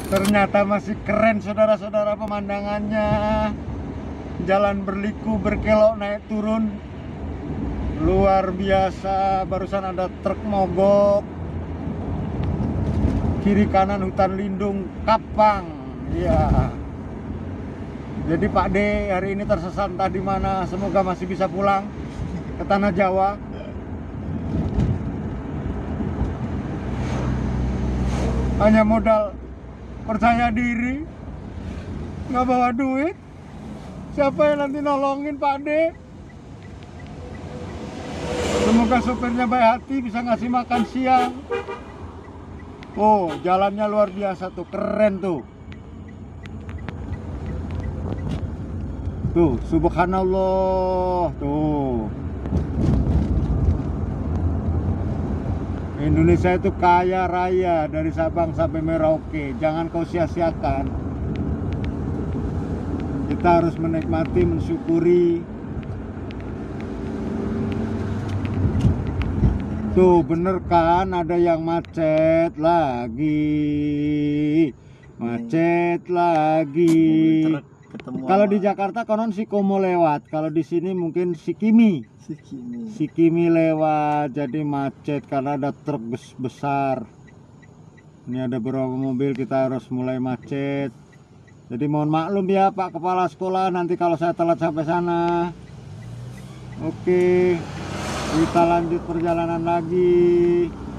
Ternyata masih keren saudara-saudara pemandangannya. Jalan berliku berkelok naik turun. Luar biasa. Barusan ada truk mogok. Kiri kanan hutan lindung Kapang. Iya. Jadi Pak D hari ini tersesat entah di mana. Semoga masih bisa pulang ke tanah Jawa. Hanya modal percaya diri, nggak bawa duit. Siapa yang nanti nolongin Pak D? Semoga sopirnya baik hati, bisa ngasih makan siang. Oh, jalannya luar biasa tuh, keren tuh. Tuh, subhanallah, tuh. Indonesia itu kaya raya dari Sabang sampai Merauke. Jangan kau sia-siakan. Kita harus menikmati, mensyukuri. Tuh bener kan, ada yang macet lagi. Macet lagi. Kalau di Jakarta konon si Komo lewat, kalau di sini mungkin si Kimi lewat, jadi macet karena ada truk besar. Ini ada beberapa mobil, kita harus mulai macet. Jadi mohon maklum ya Pak Kepala Sekolah, nanti kalau saya telat sampai sana. Oke, kita lanjut perjalanan lagi.